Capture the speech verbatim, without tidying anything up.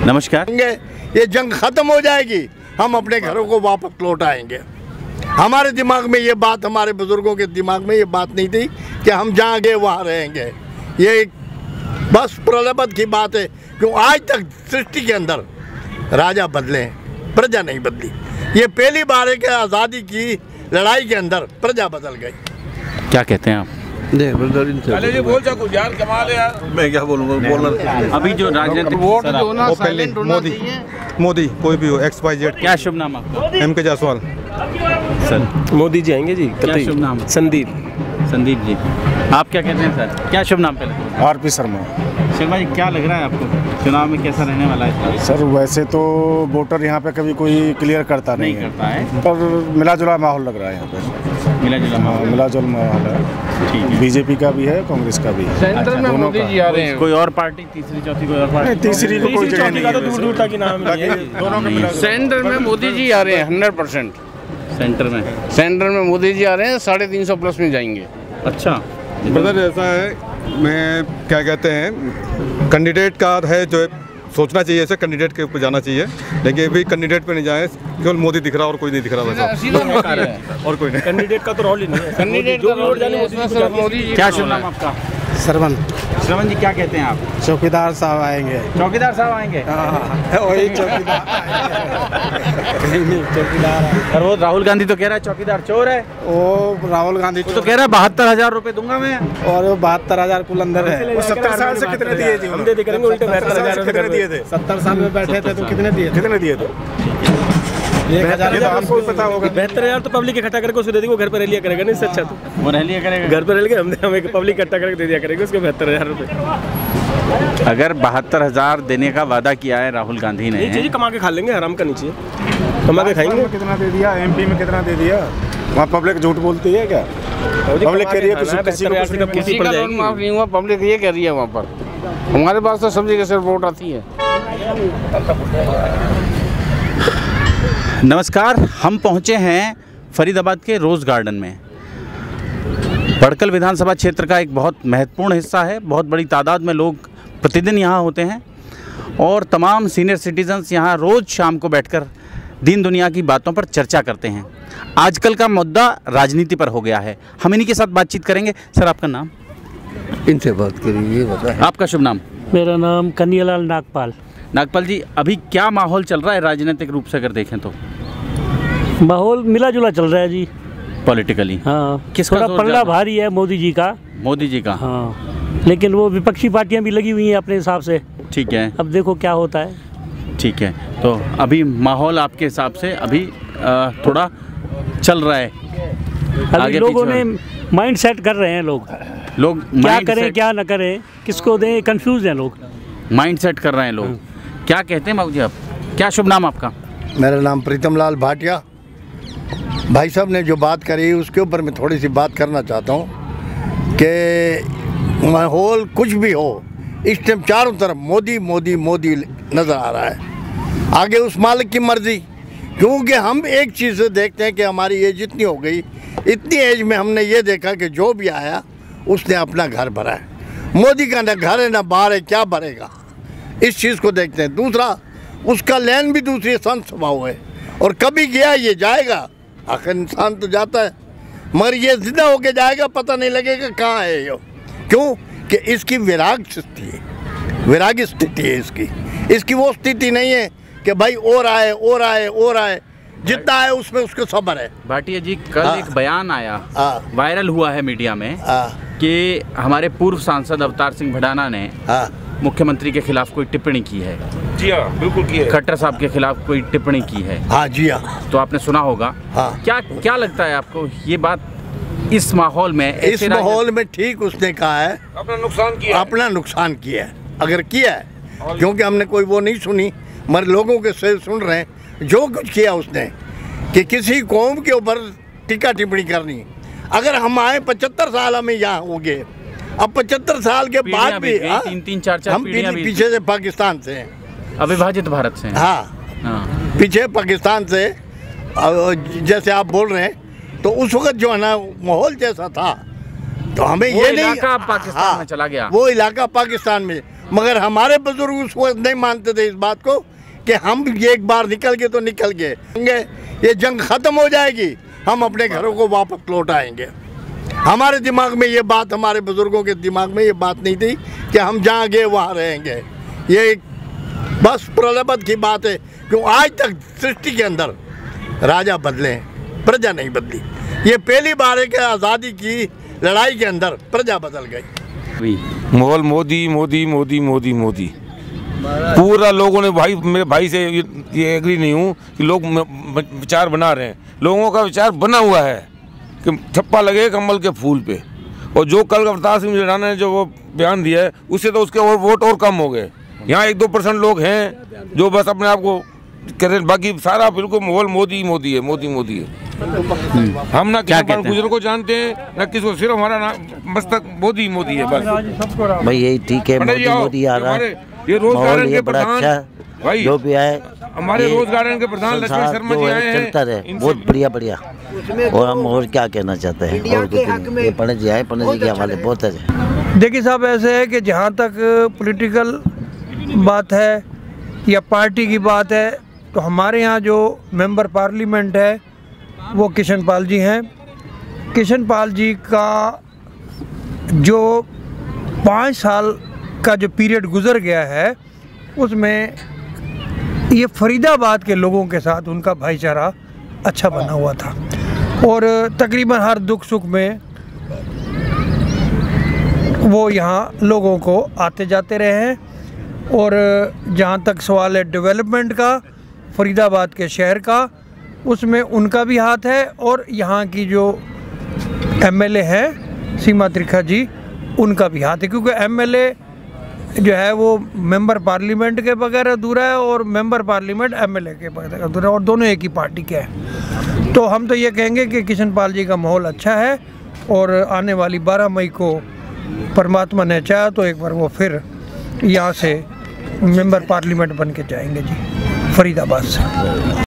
नमस्कार। ये जंग खत्म हो जाएगी, हम अपने घरों को वापस लौट आएंगे। हमारे दिमाग में ये बात, हमारे बुजुर्गों के दिमाग में ये बात नहीं थी कि हम जहाँ गए वहाँ रहेंगे। ये बस प्रलोभन की बात है, क्यों आज तक सृष्टि के अंदर राजा बदले, प्रजा नहीं बदली। ये पहली बार है कि आज़ादी की लड़ाई के अंदर प्रजा बदल गई। क्या कहते हैं आप? अरे ये बोल जा कुछ यार, कमाल है यार। मैं क्या बोलूँगा, बोलना अभी जो राजनीतिक वोट जो ना वो पहले मोदी मोदी कोई भी हो, एक्स वाई जेड। क्या शुभ नाम आपका? एम के जायसवाल सर। मोदी जी आएंगे जी। क्या शुभ नाम? संदीप। संदीप जी, आप क्या कहते हैं सर? क्या शुभ नाम पहले? R P Sharma. शर्मा जी, क्या लग रहा है आपको चुनाव में कैसा रहने वाला है? सर वैसे तो वोटर यहाँ पे कभी कोई क्लियर करता नहीं, नहीं करता है, पर मिला जुला माहौल लग रहा है यहाँ पे। मिला जुला माहौल, मिला जुला माहौल है। ठीक है, बीजेपी का भी है, कांग्रेस का भी है। सेंटर में मोदी जी आ रहे हैं। कोई और पार्टी, तीसरी चौथी कोई और पार्टी? तीसरी को कोई जगह नहीं है, दूर दूर तक नाम नहीं है। दोनों में मिला। सेंटर में मोदी जी आ रहे हैं हंड्रेड परसेंट। सेंटर में सेंटर में मोदी जी आ रहे हैं, साढ़े तीन सौ प्लस में जाएंगे। अच्छा ब्रदर, ऐसा है, मैं क्या कहते हैं, कैंडिडेट का है जो सोचना चाहिए, ऐसे कैंडिडेट के ऊपर जाना चाहिए, लेकिन अभी कैंडिडेट पे नहीं जाए, केवल मोदी दिख रहा और कोई नहीं दिख रहा वैसा, और कोई नहीं। कैंडिडेट का तो रोल ही नहीं है। कैंडिडेट का रोल जाने मोदी जी। क्या शुभ नाम आपका? श्रवण। श्रवण जी, क्या कहते हैं आप? चौकीदार साहब आएंगे। चौकीदार साहब आएंगे? वही चौकीदार। चौकीदार। और वो राहुल गांधी तो कह रहा है चौकीदार चोर है। वो राहुल गांधी वो तो कह रहा है बहत्तर हजार रुपए दूंगा मैं, और वो बहत्तर हजार कुल अंदर है। वो सत्तर साल से कितने दिए थे? हम दे दे करेंगे उल्टे बहत्तर हजार कितने दिए थे? सत्तर साल में बैठे थे तो कितने दिए? कितने दिए थे? एक हजार। आपको पता होगा। बहत्तर हजार तो पब्लिक इकट्ठा करके उसको दे देगी, वो घर पर रह लिया करेगा। नहीं, अच्छा तो वो रह लिया करेगा घर पर रह लिया, हम हमें पब्लिक इकट्ठा करके दे दिया करेंगे उसके बहत्तर हजार रुपए। अगर बहत्तर हजार देने का वादा किया है राहुल गांधी ने, जी कमा के खा लेंगे, आराम का नीचे कमा के खाएंगे। कितना दे दिया? एमपी में कितना दे दिया? वहाँ पब्लिक झूठ बोलती है क्या? पब्लिक कह रही है किसी किसी का लोन माफ नहीं हुआ, पब्लिक ये कह रही है वहाँ पर। हमारे पास तो सब जगह से रिपोर्ट आती है। नमस्कार, हम पहुंचे हैं फरीदाबाद के रोज़ गार्डन में। बड़कल विधानसभा क्षेत्र का एक बहुत महत्वपूर्ण हिस्सा है। बहुत बड़ी तादाद में लोग प्रतिदिन यहाँ होते हैं और तमाम सीनियर सिटीजन्स यहाँ रोज़ शाम को बैठकर दीन दुनिया की बातों पर चर्चा करते हैं। आजकल का मुद्दा राजनीति पर हो गया है। हम इन्हीं के साथ बातचीत करेंगे। सर, आपका नाम? इनसे बात करिए, बताएं। आपका शुभ नाम? मेरा नाम कन्हैयालाल नागपाल। नागपाल जी, अभी क्या माहौल चल रहा है राजनीतिक रूप से अगर देखें तो? माहौल मिला जुला चल रहा है जी, पॉलिटिकली। हाँ, किसका थोड़ा जोर पलड़ा ज्यादा? भारी है मोदी जी का। मोदी जी का? हाँ, लेकिन वो विपक्षी पार्टियां भी लगी हुई हैं अपने हिसाब से। ठीक है, अब देखो क्या होता है। ठीक है। तो अभी माहौल आपके हिसाब से अभी आ, थोड़ा चल रहा है, अभी आगे लोगों पीछे ने माइंड सेट कर रहे हैं लोग, लोग क्या माइंड करें सेट- क्या न करें, किसको दें, कंफ्यूज हैं लोग। माइंड सेट कर रहे हैं लोग। क्या कहते हैं बाबू जी आप? क्या शुभ नाम आपका? मेरा नाम प्रीतम लाल भाटिया। भाई साहब ने जो बात करी उसके ऊपर मैं थोड़ी सी बात करना चाहता हूँ कि माहौल कुछ भी हो, इस टाइम चारों तरफ मोदी मोदी मोदी नज़र आ रहा है। आगे उस मालिक की मर्ज़ी, क्योंकि हम एक चीज़ से देखते हैं कि हमारी एज इतनी हो गई, इतनी एज में हमने ये देखा कि जो भी आया उसने अपना घर भरा है। मोदी का ना घर है ना बाहर है, क्या भरेगा, इस चीज़ को देखते हैं। दूसरा, उसका लैन भी दूसरी संत स्वभाव है और कभी गया ये जाएगा। आखिर इंसान तो जाता है, मगर ये जिंदा होके जाएगा, पता नहीं लगेगा कहाँ है ये। क्यों कि इसकी विराग स्थिति है, विरागी स्थिति है इसकी। इसकी वो स्थिति नहीं है कि भाई और आए और आए और आए, जितना है उसमें उसको सब्र है। भाटिया जी, कल हाँ। एक बयान आया, हाँ। वायरल हुआ है मीडिया में, हाँ। कि हमारे पूर्व सांसद अवतार सिंह भडाना ने हाँ। मुख्यमंत्री के खिलाफ कोई टिप्पणी की है। जी हाँ, बिल्कुल की है। खट्टर साहब के खिलाफ कोई टिप्पणी की है। हाँ जी हाँ, तो आपने सुना होगा। हाँ। क्या क्या लगता है आपको ये बात इस माहौल में? इस ऐसे माहौल में ठीक उसने कहा है, अपना नुकसान किया है। अपना नुकसान किया है, अगर किया है, क्योंकि हमने कोई वो नहीं सुनी, मगर लोगों के से सुन रहे हैं जो कुछ किया उसने, कि किसी कौम के ऊपर टीका टिप्पणी करनी। अगर हम आए पचहत्तर साल हमें यहाँ हो गए, अब पचहत्तर साल के पीढ़ियां बाद बीत भी गई, हाँ, तीन तीन चार चार हम पीढ़ियां बीत पीछे से पाकिस्तान से हैं। अविभाजित भारत से हैं। हाँ, हाँ। पीछे पाकिस्तान से, और जैसे आप बोल रहे हैं, तो उस वक्त जो है ना माहौल जैसा था, तो हमें वो ये नहीं, इलाका पाकिस्तान हाँ, में चला गया। वो इलाका पाकिस्तान में, मगर हमारे बुजुर्ग उस वक्त नहीं मानते थे इस बात को कि हम एक बार निकल गए तो निकल गए, ये जंग ख़त्म हो जाएगी, हम अपने घरों को वापस लौट आएंगे। हमारे दिमाग में ये बात, हमारे बुजुर्गों के दिमाग में ये बात नहीं थी कि हम जहाँ गए वहाँ रहेंगे। ये बस प्रलोभन की बात है, क्यों आज तक सृष्टि के अंदर राजा बदले, प्रजा नहीं बदली। ये पहली बार है कि आज़ादी की लड़ाई के अंदर प्रजा बदल गई। माहौल मोदी मोदी मोदी मोदी मोदी पूरा लोगों ने, भाई मेरे भाई से ये, ये एग्री नहीं हूँ कि लोग विचार बना रहे हैं। लोगों का विचार बना हुआ है कि ठप्पा लगे कमल के फूल पे, और जो कल अवतार सिंह राणा ने जो वो बयान दिया है उससे तो उसके और वोट और कम हो गए। यहाँ एक दो परसेंट लोग हैं जो बस अपने आप को कह रहे हैं, बाकी सारा बिल्कुल माहौल मोदी मोदी है, मोदी मोदी है। हम ना किसी गुजर को जानते हैं ना किसी को, सिर्फ हमारा नाम मस्तक मोदी मोदी है बस। भाई यही ठीक है, मोदी मोदी आ रहा है, ये रोज गार्डन के बड़ा प्रधान अच्छा भाई जो भी आए, हमारे रोज गार्डन के प्रधान लक्ष्मण शर्मा जी आए हैं, चलता रहे, बहुत बढ़िया बढ़िया। और हम और क्या कहना चाहते हैं, और कुछ नहीं। पंडित जी आए, पंडित जी के हवाले बहुत है। देखिए साहब, ऐसे है कि जहाँ तक पॉलिटिकल बात है या पार्टी की बात है, तो हमारे यहाँ जो मेंबर पार्लियामेंट है वो किशन पाल जी हैं। किशन पाल जी का जो पाँच साल का जो पीरियड गुजर गया है उसमें ये फरीदाबाद के लोगों के साथ उनका भाईचारा अच्छा बना हुआ था, और तकरीबन हर दुख सुख में वो यहाँ लोगों को आते जाते रहे हैं। और जहाँ तक सवाल है डेवलपमेंट का, फरीदाबाद के शहर का, उसमें उनका भी हाथ है, और यहाँ की जो एमएलए है सीमा त्रिखा जी, उनका भी हाथ है, क्योंकि एमएलए जो है वो मेंबर पार्लियामेंट के बगैर अधूरा है और मेंबर पार्लियामेंट एमएलए के बगैर अधूरा है, और दोनों एक ही पार्टी के हैं। तो हम तो ये कहेंगे कि किशन पाल जी का माहौल अच्छा है, और आने वाली बारह मई को परमात्मा ने चाहा तो एक बार वो फिर यहाँ से मेंबर पार्लियामेंट बन के जाएंगे जी, फरीदाबाद से।